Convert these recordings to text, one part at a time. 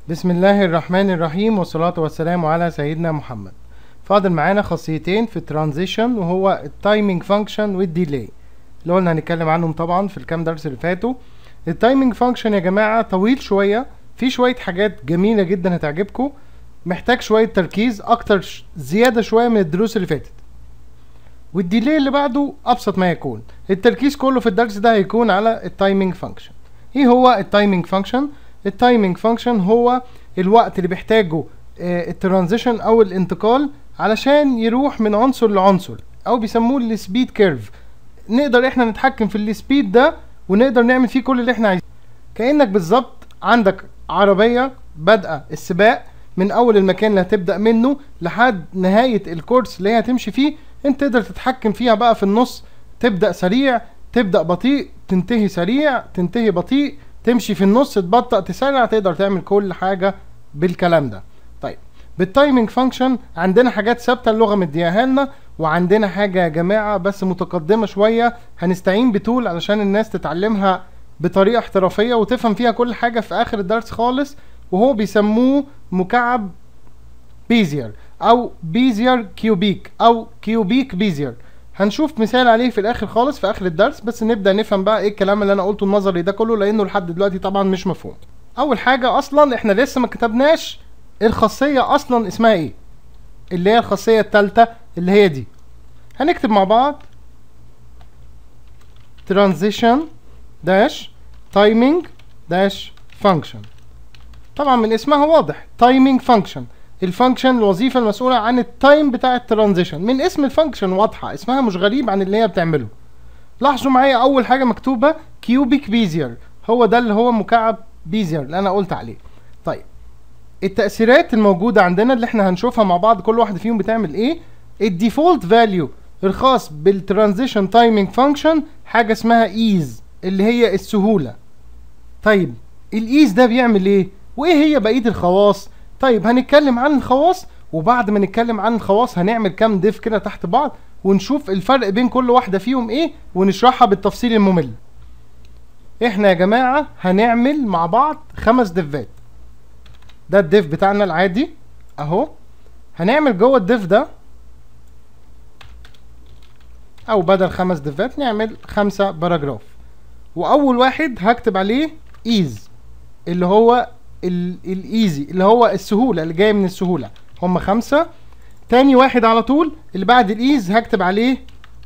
بسم الله الرحمن الرحيم والصلاة والسلام على سيدنا محمد. فاضل معانا خاصيتين في الترانزيشن، وهو التايمينج فانكشن والديلي اللي قلنا هنتكلم عنهم طبعا في الكام درس اللي فاتوا. التايمينج فانكشن يا جماعة طويل شوية، في شوية حاجات جميلة جدا هتعجبكم، محتاج شوية تركيز اكتر زيادة شوية من الدروس اللي فاتت. والديلي اللي بعده ابسط ما يكون، التركيز كله في الدرس ده هيكون على التايمينج فانكشن. ايه هو التايمينج فانكشن؟ التايمينج فانكشن هو الوقت اللي بيحتاجه الترانزيشن او الانتقال علشان يروح من عنصر لعنصر، او بيسموه السبيد كيرف. نقدر احنا نتحكم في السبيد ده ونقدر نعمل فيه كل اللي احنا عايزينه. كأنك بالظبط عندك عربية بادئة السباق من اول المكان اللي هتبدأ منه لحد نهاية الكورس اللي هي هتمشي فيه. انت تقدر تتحكم فيها بقى في النص، تبدأ سريع، تبدأ بطيء، تنتهي سريع، تنتهي بطيء، تمشي في النص، تبطأ، تسرع، تقدر تعمل كل حاجة بالكلام ده. طيب بالتايمينج فانكشن عندنا حاجات ثابتة اللغة مدياها لنا، وعندنا حاجة يا جماعة بس متقدمة شوية هنستعين بتول علشان الناس تتعلمها بطريقة احترافية وتفهم فيها كل حاجة في آخر الدرس خالص، وهو بيسموه مكعب بيزير او بيزير كيوبيك او كيوبيك بيزير. هنشوف مثال عليه في الاخر خالص في اخر الدرس، بس نبدا نفهم بقى ايه الكلام اللي انا قلته النظري ده كله، لانه لحد دلوقتي طبعا مش مفهوم. اول حاجه اصلا احنا لسه ما كتبناش الخاصيه اصلا اسمها ايه، اللي هي الخاصيه الثالثه اللي هي دي. هنكتب مع بعض transition dash timing dash function. طبعا من اسمها واضح timing function، الفانكشن الوظيفه المسؤوله عن التايم بتاع الترانزيشن. من اسم الفانكشن واضحه، اسمها مش غريب عن اللي هي بتعمله. لاحظوا معايا اول حاجه مكتوبه كيوبيك بيزير، هو ده اللي هو مكعب بيزير اللي انا قلت عليه. طيب التاثيرات الموجوده عندنا اللي احنا هنشوفها مع بعض كل واحده فيهم بتعمل ايه. الديفولت فاليو الخاص بالترانزيشن تايمينج فانكشن حاجه اسمها ايز اللي هي السهوله. طيب الايز ده بيعمل ايه، وايه هي بقيه الخواص؟ طيب هنتكلم عن الخواص، وبعد ما نتكلم عن الخواص هنعمل كام ديف كده تحت بعض ونشوف الفرق بين كل واحدة فيهم ايه ونشرحها بالتفصيل الممل. احنا يا جماعة هنعمل مع بعض 5 ديفات. ده الديف بتاعنا العادي اهو. هنعمل جوه الديف ده، او بدل 5 ديفات نعمل 5 باراجراف. واول واحد هكتب عليه ايز اللي هو الايزي اللي هو السهولة اللي جاية من السهولة، هم 5. تاني واحد على طول اللي بعد الايز هكتب عليه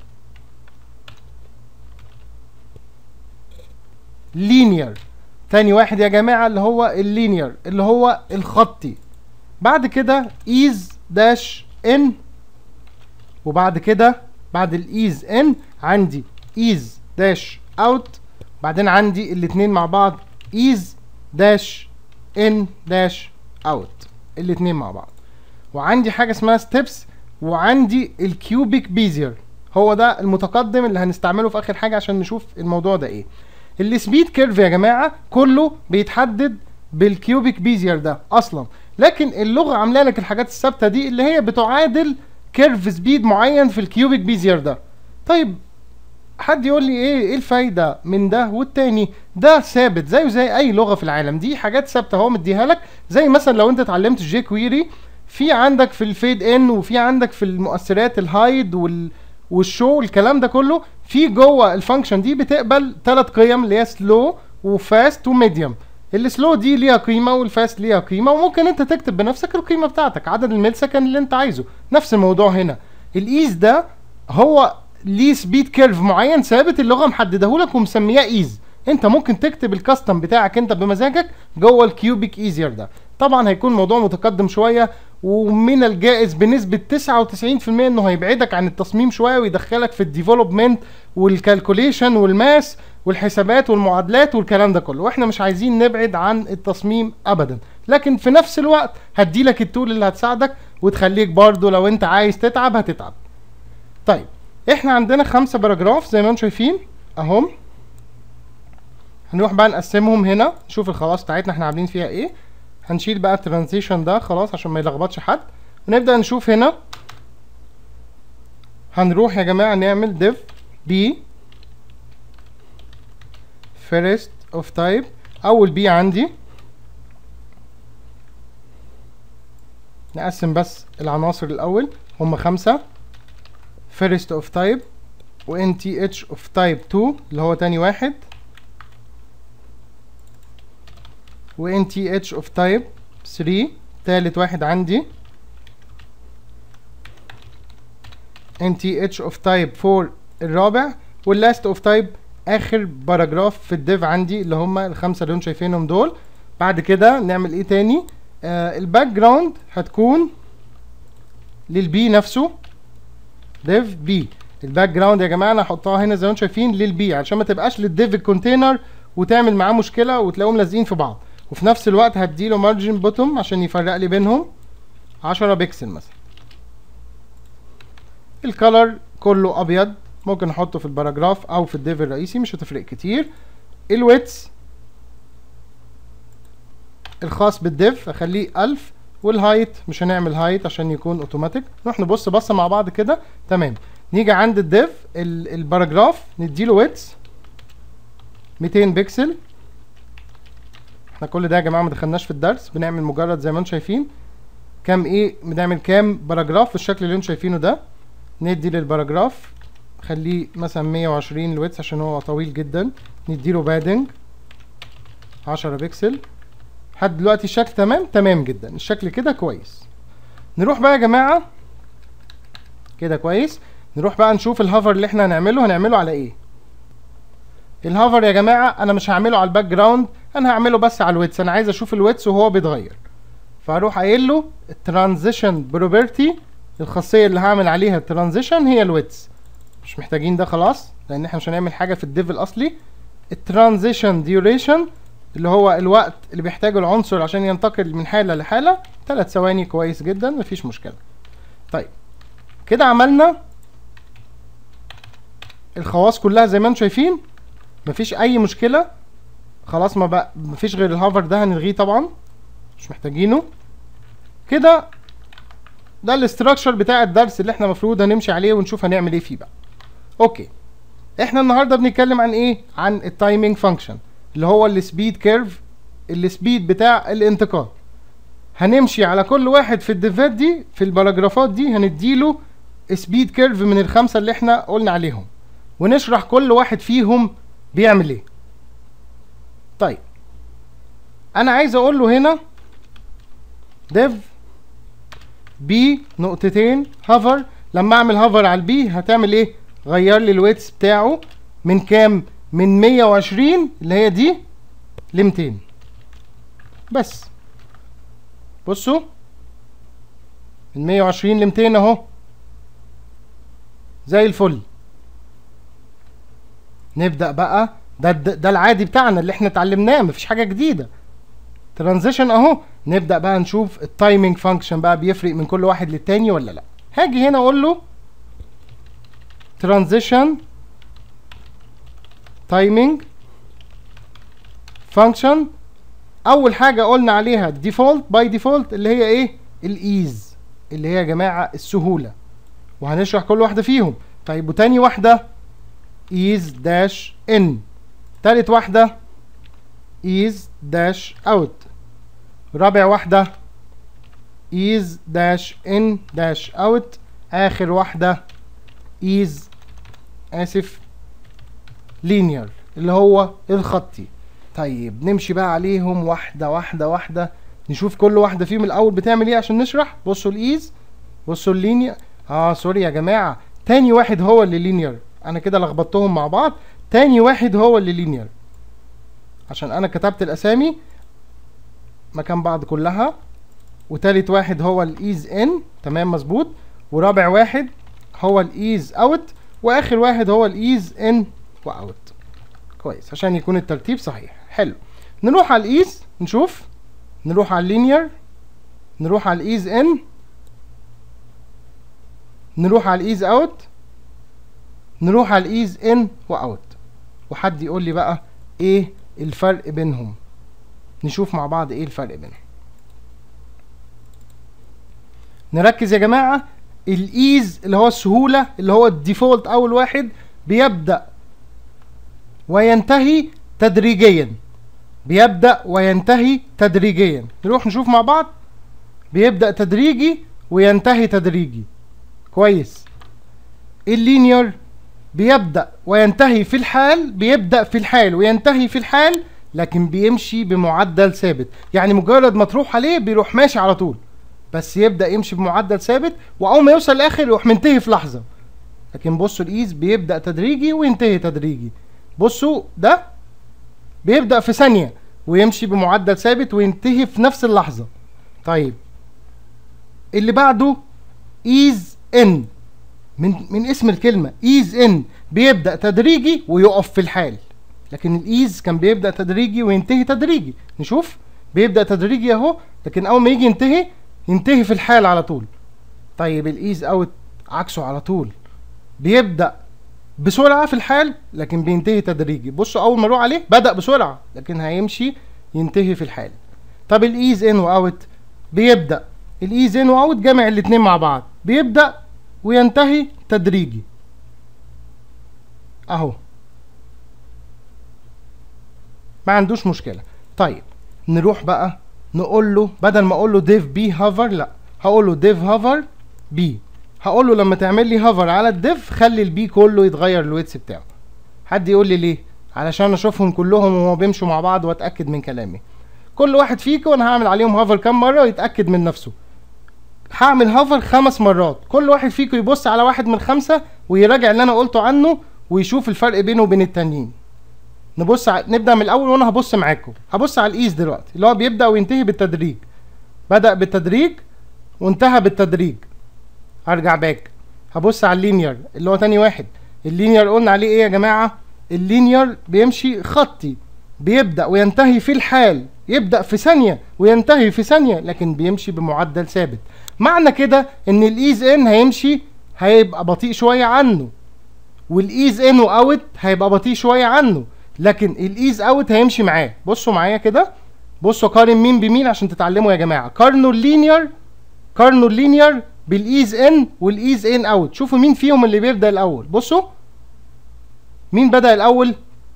لينير. تاني واحد يا جماعة اللي هو اللينير اللي هو الخطي. بعد كده ايز داش ان، وبعد كده بعد الايز ان عندي ايز داش اوت، بعدين عندي الاتنين مع بعض ايز داش ان داش اوت، الاتنين مع بعض. وعندي حاجه اسمها ستيبس، وعندي الكيوبيك بيزير هو ده المتقدم اللي هنستعمله في اخر حاجه عشان نشوف الموضوع ده ايه. السبيد كيرف يا جماعه كله بيتحدد بالكيوبيك بيزير ده اصلا، لكن اللغه عامله لك الحاجات الثابته دي اللي هي بتعادل كيرف سبيد معين في الكيوبيك بيزير ده. طيب حد يقول لي ايه الفايده من ده والتاني؟ ده ثابت زيه زي اي لغه في العالم، دي حاجات ثابته هو مديها لك. زي مثلا لو انت اتعلمت جي كويري، في عندك في الفيد ان وفي عندك في المؤثرات الهايد والشو الكلام ده كله، في جوه الفانكشن دي بتقبل 3 قيم اللي هي سلو وفاست وميديوم. السلو دي ليها قيمه والفاست ليها قيمه، وممكن انت تكتب بنفسك القيمه بتاعتك عدد الملسكند اللي انت عايزه. نفس الموضوع هنا، الايز ده هو ليه سبيد كيرف معين ثابت اللغه محدده لك ومسمياه ايز. انت ممكن تكتب الكاستم بتاعك انت بمزاجك جوه الكيوبيك ايزير ده. طبعا هيكون موضوع متقدم شويه، ومن الجائز بنسبه 99% انه هيبعدك عن التصميم شويه ويدخلك في الديفلوبمنت والكالكوليشن والماس والحسابات والمعادلات والكلام ده كله، واحنا مش عايزين نبعد عن التصميم ابدا. لكن في نفس الوقت هديلك التول اللي هتساعدك وتخليك برضو لو انت عايز تتعب هتتعب. طيب احنا عندنا 5 باراجراف زي ما انتم شايفين اهم. هنروح بقى نقسمهم هنا نشوف الخواص بتاعتنا احنا عاملين فيها ايه. هنشيل بقى الترانزيشن ده خلاص عشان ما يلخبطش حد، ونبدا نشوف هنا. هنروح يا جماعه نعمل div b first of type. اول بي عندي نقسم بس العناصر الاول، هم 5 first of type و nth of type 2 اللي هو تاني واحد، و nth of type 3 تالت واحد عندي، nth of type 4 الرابع، واللاست of type اخر باراجراف في الديف عندي اللي هم الخمسه اللي انتم شايفينهم دول. بعد كده نعمل ايه تاني؟ الباك جراوند هتكون للبي نفسه، ديف بي. الباك جراوند يا جماعه انا هحطها هنا زي ما انتم شايفين للبي عشان ما تبقاش للديف الكونتينر وتعمل معاه مشكله وتلاقيهم لازقين في بعض، وفي نفس الوقت هديله مارجن بوتوم عشان يفرق لي بينهم 10 بكسل مثلا. الكالر كله ابيض، ممكن احطه في الباراجراف او في الديف الرئيسي مش هتفرق كتير. الويتس الخاص بالديف اخليه 1000، والهايت مش هنعمل هايت عشان يكون اوتوماتيك. نروح نبص بصه مع بعض كده، تمام. نيجي عند الديف الباراجراف نديله ويتس 200 بكسل. احنا كل ده يا جماعه ما دخلناش في الدرس، بنعمل مجرد زي ما انتم شايفين كام ايه، بنعمل كام باراجراف بالشكل اللي انتم شايفينه ده. ندي للباراجراف خليه مثلا 120 الويتس عشان هو طويل جدا، نديله بادنج 10 بكسل. لحد دلوقتي الشكل تمام جدا، الشكل كده كويس. نروح بقى يا جماعه كده كويس، نروح بقى نشوف الهافر اللي احنا هنعمله على ايه. الهافر يا جماعه انا مش هعمله على الباك جراوند، انا هعمله بس على الويتس. انا عايز اشوف الويتس وهو بيتغير، فاروح قايل له الترانزيشن بروبرتي، الخاصيه اللي هعمل عليها الترانزيشن هي الويتس. مش محتاجين ده خلاص لان احنا مش هنعمل حاجه في الديف الاصلي. الترانزيشن ديوريشن اللي هو الوقت اللي بيحتاجه العنصر عشان ينتقل من حاله لحاله 3 ثواني، كويس جدا مفيش مشكله. طيب كده عملنا الخواص كلها زي ما انتم شايفين، مفيش اي مشكله خلاص. ما بقى مفيش غير الهافر ده هنلغيه طبعا مش محتاجينه. كده ده الاستراكشر بتاع الدرس اللي احنا المفروض هنمشي عليه ونشوف هنعمل ايه فيه بقى. اوكي، احنا النهارده بنتكلم عن ايه؟ عن التايمينج فانكشن اللي هو السبيد كيرف، السبيد بتاع الانتقال. هنمشي على كل واحد في الديفات دي، في الباراجرافات دي هنديله سبيد كيرف من الخمسه اللي احنا قلنا عليهم، ونشرح كل واحد فيهم بيعمل ايه. طيب انا عايز اقول له هنا ديف بي نقطتين هافر. لما اعمل هافر على البي هتعمل ايه؟ غير لي الويتس بتاعه من كام؟ من 120 اللي هي دي ل 200 بس. بصوا من 120 ل 200 اهو زي الفل. نبدأ بقى، ده العادي بتاعنا اللي احنا اتعلمناه، مفيش حاجة جديدة. ترانزيشن اهو. نبدأ بقى نشوف التايمينج فانكشن بقى بيفرق من كل واحد للتاني ولا لا. هاجي هنا اقول له ترانزيشن تايمينج فانكشن. اول حاجة قلنا عليها ديفولت باي ديفولت اللي هي ايه؟ الايز، اللي هي يا جماعة السهولة، وهنشرح كل واحدة فيهم. طيب وتاني واحدة is dash in، تالت واحدة is dash out، رابع واحدة is dash in dash out، آخر واحدة is linear اللي هو الخطي. طيب نمشي بقى عليهم واحدة واحدة، نشوف كل واحدة فيهم الأول بتعمل ايه عشان نشرح. بصوا الإيز، بصوا اللينير. سوري يا جماعة، تاني واحد هو اللي لينير، أنا كده لخبطتهم مع بعض. تاني واحد هو اللي لينير عشان أنا كتبت الأسامي مكان بعض كلها. وتالت واحد هو الإيز إن، تمام مظبوط. ورابع واحد هو الإيز أوت، وآخر واحد هو الإيز إن وأوت. كويس عشان يكون الترتيب صحيح. حلو، نروح على الإيز نشوف، نروح على اللينير، نروح على الإيز إن، نروح على الإيز أوت، نروح على الإيز إن وأوت. وحد يقول لي بقى إيه الفرق بينهم؟ نشوف مع بعض إيه الفرق بينهم. نركز يا جماعة، الإيز اللي هو السهولة اللي هو الديفولت أول واحد بيبدأ وينتهي تدريجيا، بيبدأ وينتهي تدريجيا. نروح نشوف مع بعض. بيبدأ تدريجي وينتهي تدريجي. كويس. اللينير بيبدأ وينتهي في الحال، بيبدأ في الحال وينتهي في الحال، لكن بيمشي بمعدل ثابت. يعني مجرد ما تروح عليه بيروح ماشي على طول، بس يبدأ يمشي بمعدل ثابت، واول ما يوصل الاخر يروح منتهي في لحظة. لكن بصوا الايز بيبدأ تدريجي وينتهي تدريجي. بصوا ده بيبدأ في ثانية ويمشي بمعدل ثابت وينتهي في نفس اللحظة. طيب اللي بعده ايز ان، من اسم الكلمة ايز ان، بيبدأ تدريجي ويقف في الحال. لكن الايز كان بيبدأ تدريجي وينتهي تدريجي. نشوف، بيبدأ تدريجي اهو، لكن اول ما يجي ينتهي في الحال على طول. طيب الايز اوت عكسه على طول، بيبدأ بسرعة في الحال لكن بينتهي تدريجي. بصوا اول ما اروح عليه بدأ بسرعة لكن هيمشي ينتهي في الحال. طب الايز ان واوت، بيبدأ الايز ان واوت جمع الاتنين مع بعض، بيبدأ وينتهي تدريجي اهو، ما عندوش مشكلة. طيب نروح بقى نقول له، بدل ما اقول له ديف بي هافر، لا هقول له ديف هافر بي. هقول له لما تعمل لي هافر على الديف خلي البي كله يتغير الويتس بتاعه. حد يقول لي ليه؟ علشان اشوفهم كلهم وهما بيمشوا مع بعض واتاكد من كلامي. كل واحد فيكم انا هعمل عليهم هافر كام مره يتاكد من نفسه. هعمل هافر 5 مرات، كل واحد فيكم يبص على واحد من 5 ويراجع اللي انا قلته عنه ويشوف الفرق بينه وبين التانيين. نبدا من الاول وانا هبص معاكم. هبص على الايز دلوقتي اللي هو بيبدا وينتهي بالتدريج. بدا بالتدريج وانتهى بالتدريج. هرجع باك، هبص على اللينير اللي هو تاني واحد. اللينير قلنا عليه ايه يا جماعه؟ اللينير بيمشي خطي، بيبدا وينتهي في الحال، يبدا في ثانيه وينتهي في ثانيه، لكن بيمشي بمعدل ثابت. معنى كده ان الايز ان هيبقى بطيء شويه عنه، والايز ان واوت هيبقى بطيء شويه عنه، لكن الايز اوت هيمشي معاه. بصوا معايا كده، بصوا قارن مين بمين عشان تتعلموا يا جماعه. قارنوا اللينير بالايز ان والايز ان اوت، شوفوا مين فيهم اللي بيبدا الاول. بصوا مين بدا الاول؟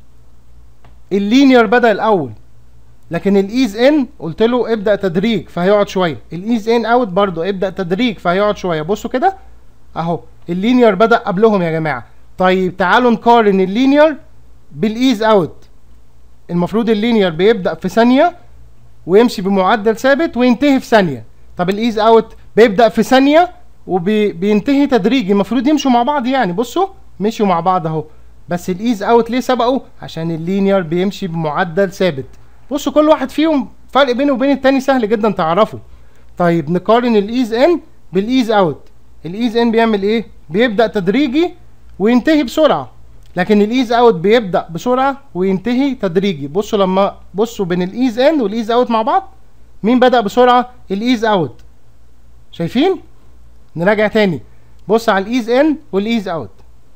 اللينير بدا الاول، لكن الايز ان قلت له ابدا تدريج فهيقعد شويه. الايز ان اوت برضو ابدا تدريج فهيقعد شويه. بصوا كده اهو، اللينير بدا قبلهم يا جماعه. طيب تعالوا نقارن اللينير بالايز اوت. المفروض اللينير بيبدا في ثانيه ويمشي بمعدل ثابت وينتهي في ثانيه. طب الايز اوت بيبدا في ثانيه وبينتهي تدريجي، المفروض يمشوا مع بعض يعني. بصوا مشوا مع بعض اهو، بس الايز اوت ليه سبقوا؟ عشان اللينير بيمشي بمعدل ثابت. بصوا كل واحد فيهم فرق بينه وبين التاني سهل جدا تعرفه. طيب نقارن الايز ان بالايز اوت. الايز ان بيعمل ايه؟ بيبدا تدريجي وينتهي بسرعه، لكن الايز اوت بيبدا بسرعه وينتهي تدريجي. بصوا بين الايز ان والايز اوت مع بعض، مين بدا بسرعه؟ الايز اوت. شايفين؟ نراجع تاني، بص على الايز ان والايز اوت.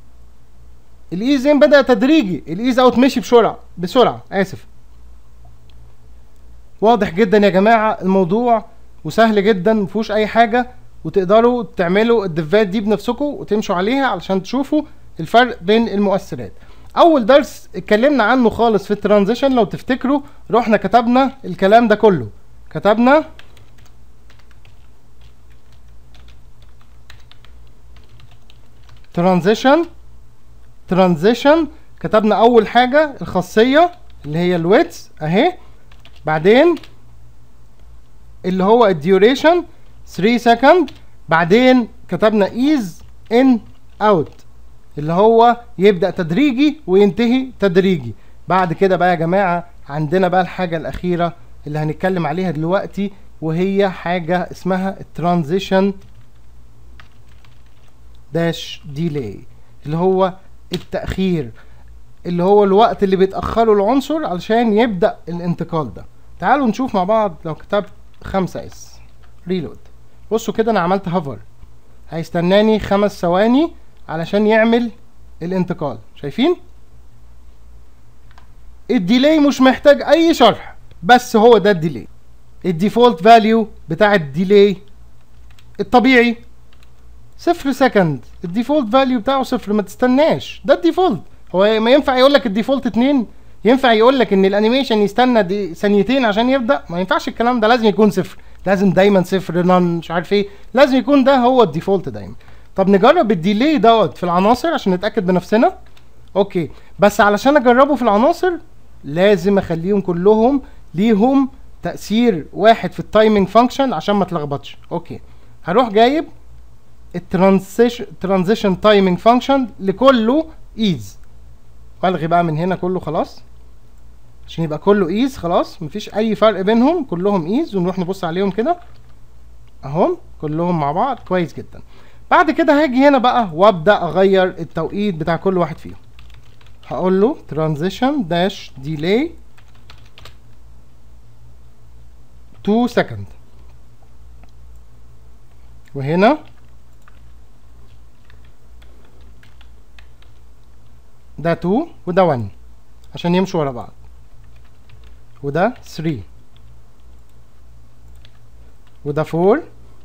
الايز ان بدا تدريجي، الايز اوت مشي بسرعه اسف. واضح جدا يا جماعه الموضوع وسهل جدا مفيهوش اي حاجه، وتقدروا تعملوا الدفات دي بنفسكم وتمشوا عليها علشان تشوفوا الفرق بين المؤثرات. اول درس اتكلمنا عنه خالص في الترانزيشن لو تفتكروا، رحنا كتبنا الكلام ده كله. كتبنا ترانزيشن، كتبنا اول حاجه الخاصيه اللي هي الويتس اهي، بعدين اللي هو الديوريشن 3 سكند، بعدين كتبنا ايز ان اوت اللي هو يبدا تدريجي وينتهي تدريجي. بعد كده بقى يا جماعه عندنا بقى الحاجه الاخيره اللي هنتكلم عليها دلوقتي، وهي حاجه اسمها الترانزيشن داش ديلي، اللي هو التاخير، اللي هو الوقت اللي بيتاخره العنصر علشان يبدا الانتقال ده. تعالوا نشوف مع بعض. لو كتبت 5S ريلود، بصوا كده انا عملت هافر، هيستناني 5 ثواني علشان يعمل الانتقال. شايفين؟ الديلي مش محتاج اي شرح، بس هو ده الديلي. الديفولت فاليو بتاع الديلي الطبيعي 0 سكند، الديفولت فاليو بتاعه 0، ما تستناش، ده الديفولت. هو ما ينفع يقول لك الديفولت 2؟ ينفع يقول لك ان الانيميشن يستنى 2 ثانيتين عشان يبدا؟ ما ينفعش الكلام ده، لازم يكون 0. لازم دايما صفر نون مش عارف ايه، لازم يكون ده هو الديفولت دايما. طب نجرب الديلي دوت في العناصر عشان نتاكد بنفسنا. اوكي، بس علشان اجربه في العناصر لازم اخليهم كلهم ليهم تاثير واحد في التايمنج فانكشن عشان ما اتلخبطش. اوكي، هروح جايب الترانزيشن تايمنج فانكشن لكله ايز، والغي بقى من هنا كله خلاص عشان يبقى كله ايز خلاص، مفيش اي فرق بينهم، كلهم ايز. ونروح نبص عليهم كده اهم كلهم مع بعض كويس جدا. بعد كده هاجي هنا بقى وابدا اغير التوقيت بتاع كل واحد فيهم. هقول له transition dash delay 2 second، وهنا ده 2 وده 1 عشان يمشوا ورا بعض، وده 3 وده 4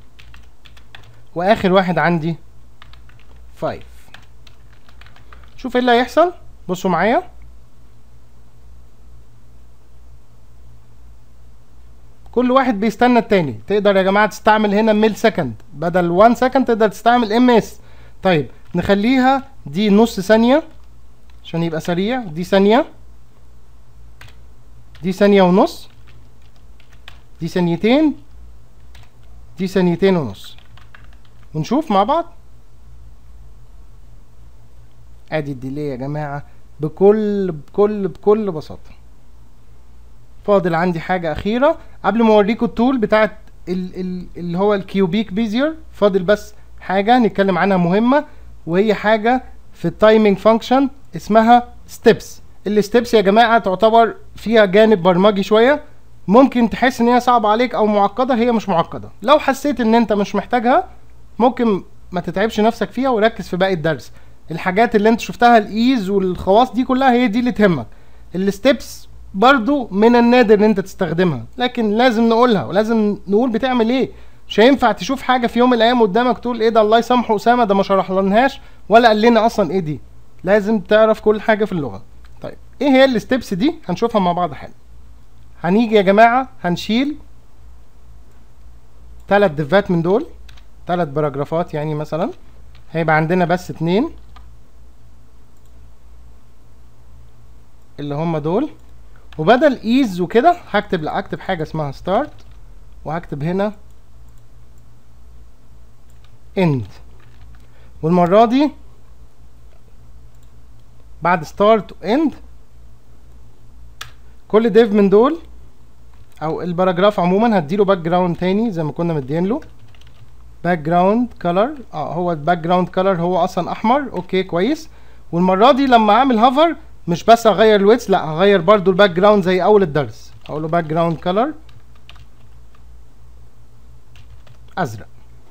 واخر واحد عندي 5. شوف ايه اللي هيحصل، بصوا معايا. كل واحد بيستنى التاني. تقدر يا جماعه تستعمل هنا ميل سكند بدل 1 سكند، تقدر تستعمل ام اس. طيب نخليها دي نص ثانيه عشان يبقى سريع، دي ثانيه، دي ثانيه ونص، دي ثانيتين، دي ثانيتين ونص، ونشوف مع بعض. ادي الديلي يا جماعه بكل بساطه. فاضل عندي حاجه اخيره قبل ما اوريكم التول بتاعت اللي هو الكيوبيك بيزير. فاضل بس حاجه نتكلم عنها مهمه، وهي حاجه في التايمنج فانكشن اسمها ستيبس. الستيبس يا جماعه تعتبر فيها جانب برمجي شويه، ممكن تحس ان هي صعبه عليك او معقده. هي مش معقده، لو حسيت ان انت مش محتاجها ممكن ما تتعبش نفسك فيها وركز في باقي الدرس. الحاجات اللي انت شفتها الايز والخواص دي كلها هي دي اللي تهمك. الستيبس برضو من النادر ان انت تستخدمها، لكن لازم نقولها ولازم نقول بتعمل ايه. مش هينفع تشوف حاجه في يوم من الايام قدامك تقول ايه ده الله يسامحه اسامه ده ما شرحلناش ولا قال لنا اصلا ايه دي. لازم تعرف كل حاجه في اللغه. طيب ايه هي الستيبس دي؟ هنشوفها مع بعض حالا. هنيجي يا جماعه هنشيل 3 ديفات من دول، 3 باراجرافات يعني مثلا، هيبقى عندنا بس 2 اللي هم دول. وبدل ايز وكده هكتب حاجه اسمها ستارت، وهكتب هنا اند. والمره دي بعد ستارت واند كل ديف من دول او الباراجراف عموما هديله باك جراوند تاني زي ما كنا مدين له باك جراوند كلر. هو الباك جراوند كلر هو اصلا احمر. اوكي كويس. والمره دي لما اعمل هافر مش بس اغير الويتس، لا هغير برضو الباك جراوند زي اول الدرس. اقول له باك جراوند كلر ازرق.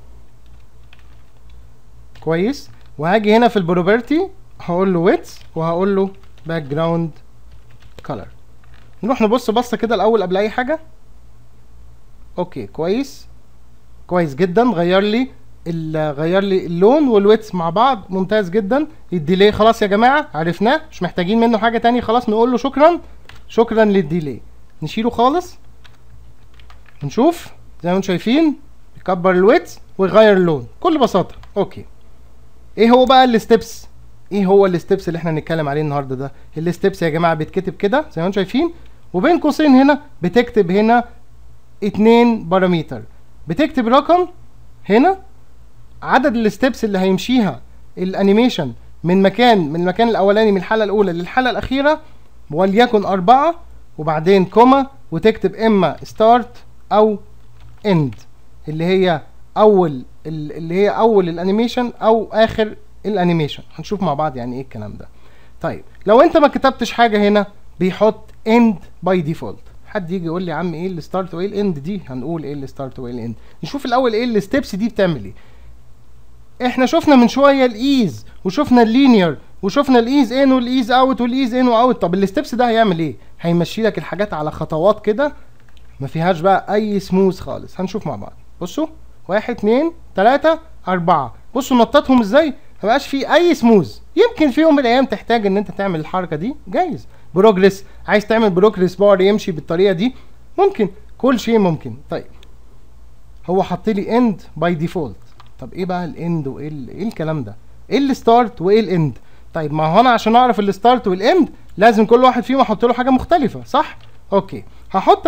كويس. وهاجي هنا في البروبرتي هقول له ويتس وهقول له باك جراوند كلر. نروح نبص بصه كده الاول قبل اي حاجه. اوكي كويس، كويس جدا. غير لي اللون والويتس مع بعض، ممتاز جدا. الديلي خلاص يا جماعه عرفناه، مش محتاجين منه حاجه تاني. خلاص نقول له شكرا للديلي، نشيله خالص ونشوف زي ما انتم شايفين يكبر الويتس ويغير اللون بكل بساطه. اوكي، ايه هو بقى الستبس؟ ايه هو الستبس اللي احنا هنتكلم عليه النهارده ده؟ الستبس يا جماعه بيتكتب كده زي ما انتم شايفين، وبين قوسين هنا بتكتب هنا 2 بارامتر، بتكتب رقم هنا عدد الستبس اللي هيمشيها الانيميشن من المكان الاولاني من الحلقه الاولى للحلقه الاخيره، وليكن 4، وبعدين كوما، وتكتب اما ستارت او اند اللي هي اول الانيميشن او اخر الانيميشن. هنشوف مع بعض يعني ايه الكلام ده. طيب لو انت ما كتبتش حاجه هنا بيحط اند باي ديفولت. حد يجي يقول لي يا عم ايه الستارت وايه الاند دي؟ هنقول ايه الستارت وايه الاند. نشوف الاول ايه الستبس دي بتعمل ايه. احنا شفنا من شويه الايز وشفنا اللينير وشفنا الايز ان والايز اوت والايز ان واوت. طب الستبس ده هيعمل ايه؟ هيمشي لك الحاجات على خطوات كده ما فيهاش بقى اي سموث خالص. هنشوف مع بعض. بصوا 1 2 3 4. بصوا نطتهم ازاي، ما بقاش فيه اي سموث. يمكن في يوم من الايام تحتاج ان انت تعمل الحركه دي، جايز. بروجريس، عايز تعمل بروجريس بار يمشي بالطريقه دي، ممكن. كل شيء ممكن. طيب هو حط لي اند باي ديفولت. طب ايه بقى الاند وايه ايه الكلام ده؟ ايه الستارت وايه الاند؟ طيب ما هو انا عشان اعرف الستارت والاند لازم كل واحد فيهم احط له حاجه مختلفه، صح؟ اوكي، هحط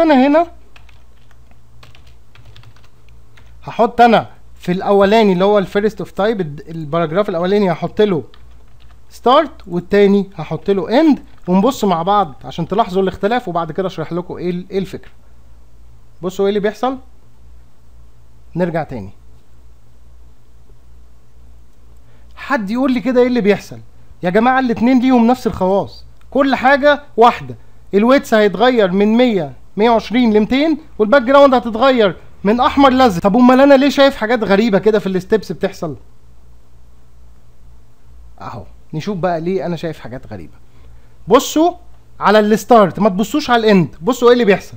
في الاولاني اللي هو الفيرست اوف تايب، الباراجراف الاولاني هحط له ستارت والتاني هحط له اند، ونبص مع بعض عشان تلاحظوا الاختلاف وبعد كده اشرح لكم ايه الفكره. بصوا ايه اللي بيحصل. نرجع تاني. حد يقول لي كده ايه اللي بيحصل؟ يا جماعه الاتنين ليهم نفس الخواص، كل حاجه واحده. الويتس هيتغير من 120 ل 200، والباك جراوند هتتغير من احمر لازرق. طب امال انا ليه شايف حاجات غريبه كده في الستبس بتحصل؟ اهو نشوف بقى ليه انا شايف حاجات غريبه. بصوا على الستارت، ما تبصوش على الاند. بصوا ايه اللي بيحصل.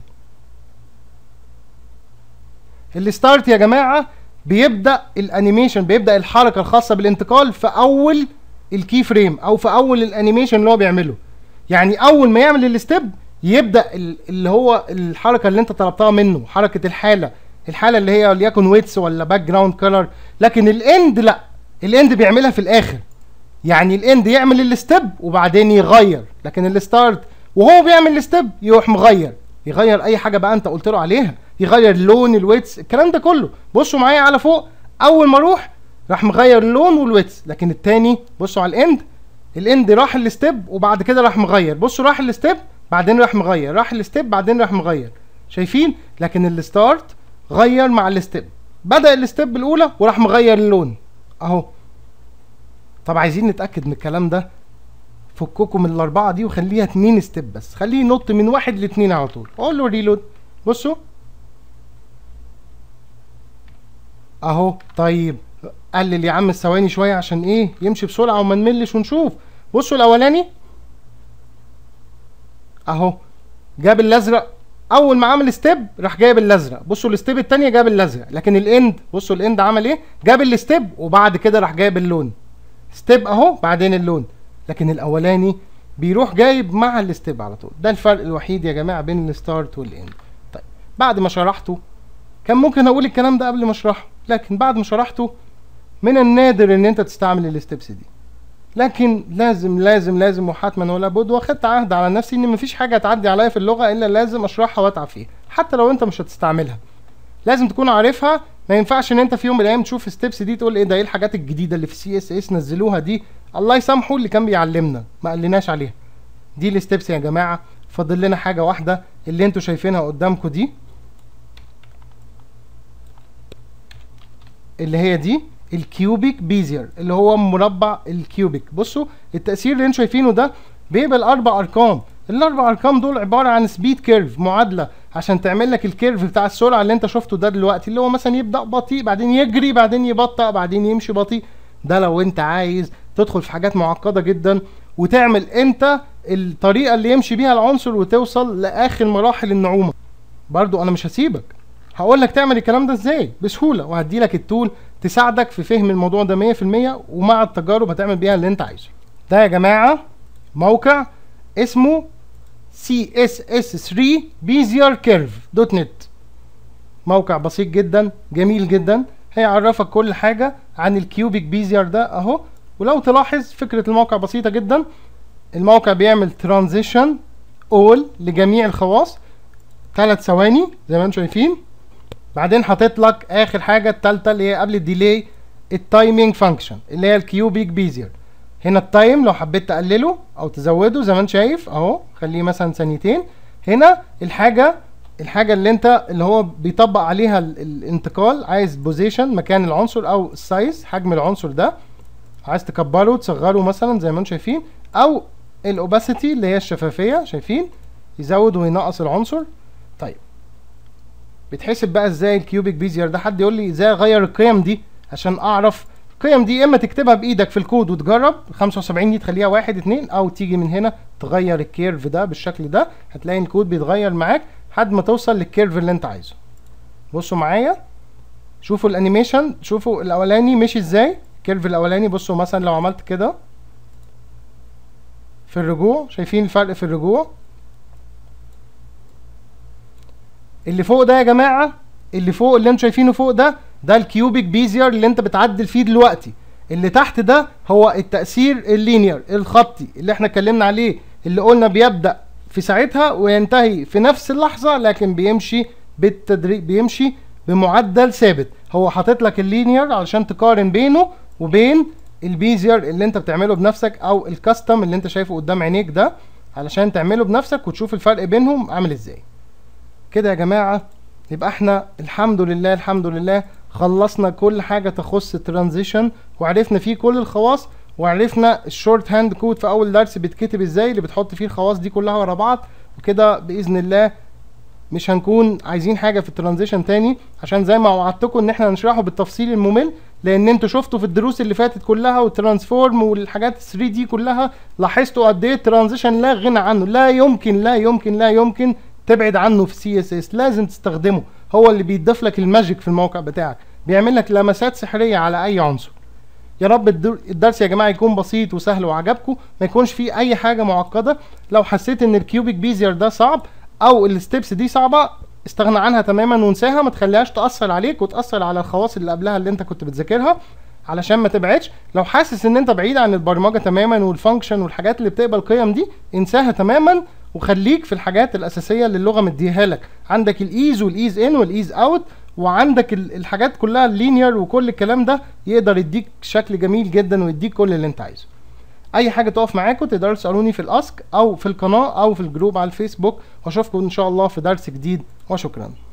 الستارت يا جماعه بيبدا الانيميشن، بيبدا الحركه الخاصه بالانتقال في اول الكي فريم او في اول الانيميشن اللي هو بيعمله. يعني اول ما يعمل الستيب يبدا اللي هو الحركه اللي انت طلبتها منه، حركه الحاله اللي هي وليكن ويتس ولا باك جراوند كلر. لكن الاند لا، الاند بيعملها في الاخر. يعني الاند يعمل الستيب وبعدين يغير، لكن الستارت وهو بيعمل الستيب يروح يغير اي حاجه بقى انت قلت له عليها، يغير لون الويتس الكلام ده كله. بصوا معايا على فوق، اول ما اروح راح مغير اللون والويتس، لكن التاني بصوا على الاند راح الستيب وبعد كده راح مغير. بصوا راح الستيب بعدين راح مغير، راح الستيب بعدين راح مغير، شايفين؟ لكن الستارت غير مع الستيب، بدأ الستيب الاولى وراح مغير اللون اهو. طب عايزين نتأكد من الكلام ده، فككم من الاربعه دي وخليها 2 ستيب بس، خليه ينط من 1 ل 2 على طول. اقول له ريلود. بصوا اهو. طيب قلل يا عم الثواني شويه عشان ايه يمشي بسرعه وما نملش ونشوف. بصوا الاولاني اهو جاب الازرق، اول ما عمل ستيب راح جايب الازرق. بصوا الستيب الثانيه جاب الازرق، لكن الاند بصوا الاند عمل ايه؟ جاب الستيب وبعد كده راح جايب اللون. ستيب اهو بعدين اللون، لكن الاولاني بيروح جايب مع الستيب على طول. ده الفرق الوحيد يا جماعه بين الستارت والاند. طيب بعد ما شرحته، كان ممكن اقول الكلام ده قبل ما اشرحه، لكن بعد ما شرحته من النادر ان انت تستعمل الستبس دي. لكن لازم لازم لازم وحتما ولا بد، واخدت عهد على نفسي ان مفيش حاجه تعدي عليا في اللغه الا لازم اشرحها واتعب فيها، حتى لو انت مش هتستعملها لازم تكون عارفها. ما ينفعش ان انت في يوم من الايام تشوف ستبس دي تقول ايه ده، ايه الحاجات الجديده اللي في CSS نزلوها دي؟ الله يسامحه اللي كان بيعلمنا ما قالناش عليها. دي الستبس يا جماعه. فاضل لنا حاجه واحده اللي انتوا شايفينها قدامكم دي، اللي هي دي الكيوبيك بيزير، اللي هو مربع الكيوبيك. بصوا التأثير اللي انتوا شايفينه ده بيبقى الاربع ارقام. الاربع ارقام دول عباره عن سبيد كيرف، معادله عشان تعمل لك الكيرف بتاع السرعه اللي انت شفته ده دلوقتي، اللي هو مثلا يبدا بطيء بعدين يجري بعدين يبطأ بعدين يمشي بطيء. ده لو انت عايز تدخل في حاجات معقده جدا وتعمل انت الطريقه اللي يمشي بيها العنصر وتوصل لاخر مراحل النعومه. برضو انا مش هسيبك، هقول لك تعمل الكلام ده ازاي بسهوله، وهدي لك التول تساعدك في فهم الموضوع ده 100%، ومع التجارب هتعمل بيها اللي انت عايزه. ده يا جماعه موقع اسمه CSS3bezier-curve.net، موقع بسيط جدا جميل جدا، هيعرفك كل حاجه عن الكيوبيك بيزير ده اهو. ولو تلاحظ فكره الموقع بسيطه جدا، الموقع بيعمل ترانزيشن اول لجميع الخواص 3 ثواني زي ما انتم شايفين، بعدين حاطط لك اخر حاجه الثالثه اللي هي قبل الديلي التايمينج فانكشن اللي هي الكيوبيك بيزير. هنا التايم لو حبيت تقلله او تزوده زي ما انت شايف اهو، خليه مثلا ثانيتين. هنا الحاجه اللي انت اللي هو بيطبق عليها الانتقال، عايز بوزيشن مكان العنصر او السايز حجم العنصر ده، عايز تكبره تصغره مثلا زي ما انتم شايفين، او الاوباسيتي اللي هي الشفافيه شايفين يزود وينقص العنصر. طيب بتحسب بقى ازاي الكيوبيك بيزير ده؟ حد يقول لي ازاي اغير القيم دي عشان اعرف القيم دي؟ اما تكتبها بايدك في الكود وتجرب 75 دي تخليها 1 2، او تيجي من هنا تغير الكيرف ده بالشكل ده، هتلاقي الكود بيتغير معاك لحد ما توصل للكيرف اللي انت عايزه. بصوا معايا شوفوا الانيميشن، شوفوا الاولاني مشي ازاي الكيرف الاولاني. بصوا مثلا لو عملت كده في الرجوع، شايفين الفرق في الرجوع؟ اللي فوق ده يا جماعه اللي فوق اللي انتوا شايفينه فوق ده الكيوبيك بيزير اللي انت بتعدل فيه دلوقتي. اللي تحت ده هو التأثير اللينير الخطي اللي احنا اتكلمنا عليه، اللي قلنا بيبدأ في ساعتها وينتهي في نفس اللحظة، لكن بيمشي بالتدريج، بيمشي بمعدل ثابت. هو حاطط لك اللينير علشان تقارن بينه وبين البيزير اللي انت بتعمله بنفسك، او الكاستم اللي انت شايفه قدام عينيك ده، علشان تعمله بنفسك وتشوف الفرق بينهم عامل ازاي. كده يا جماعة يبقى احنا الحمد لله خلصنا كل حاجة تخص الترانزيشن، وعرفنا فيه كل الخواص، وعرفنا الشورت هاند كود في اول درس بيتكتب ازاي، اللي بتحط فيه الخواص دي كلها ورا بعض. وكده باذن الله مش هنكون عايزين حاجه في الترانزيشن تاني، عشان زي ما وعدتكم ان احنا هنشرحه بالتفصيل الممل، لان انتوا شفتوا في الدروس اللي فاتت كلها والترانسفورم والحاجات 3 دي كلها، لاحظتوا قد ايه الترانزيشن لا غنى عنه، لا يمكن تبعد عنه في سي اس اس، لازم تستخدمه. هو اللي بيضيف لك الماجيك في الموقع بتاعك، بيعمل لك لمسات سحريه على اي عنصر. يا رب الدرس يا جماعه يكون بسيط وسهل وعجبكم، ما يكونش فيه اي حاجه معقده. لو حسيت ان الكيوبيك بيزير ده صعب او الستبس دي صعبه، استغنى عنها تماما وانساها، ما تخليهاش تاثر عليك وتاثر على الخواص اللي قبلها اللي انت كنت بتذاكرها، علشان ما تبعدش. لو حاسس ان انت بعيد عن البرمجه تماما والفانكشن والحاجات اللي بتقبل القيم دي، انساها تماما وخليك في الحاجات الاساسيه اللي اللغه مديها لك. عندك الايز والايز ان والايز اوت، وعندك الحاجات كلها اللينير، وكل الكلام ده يقدر يديك شكل جميل جدا ويديك كل اللي انت عايزه. اي حاجه تقف معاكم تقدروا تسالوني في الاسك او في القناه او في الجروب على الفيسبوك، واشوفكم ان شاء الله في درس جديد، وشكرا.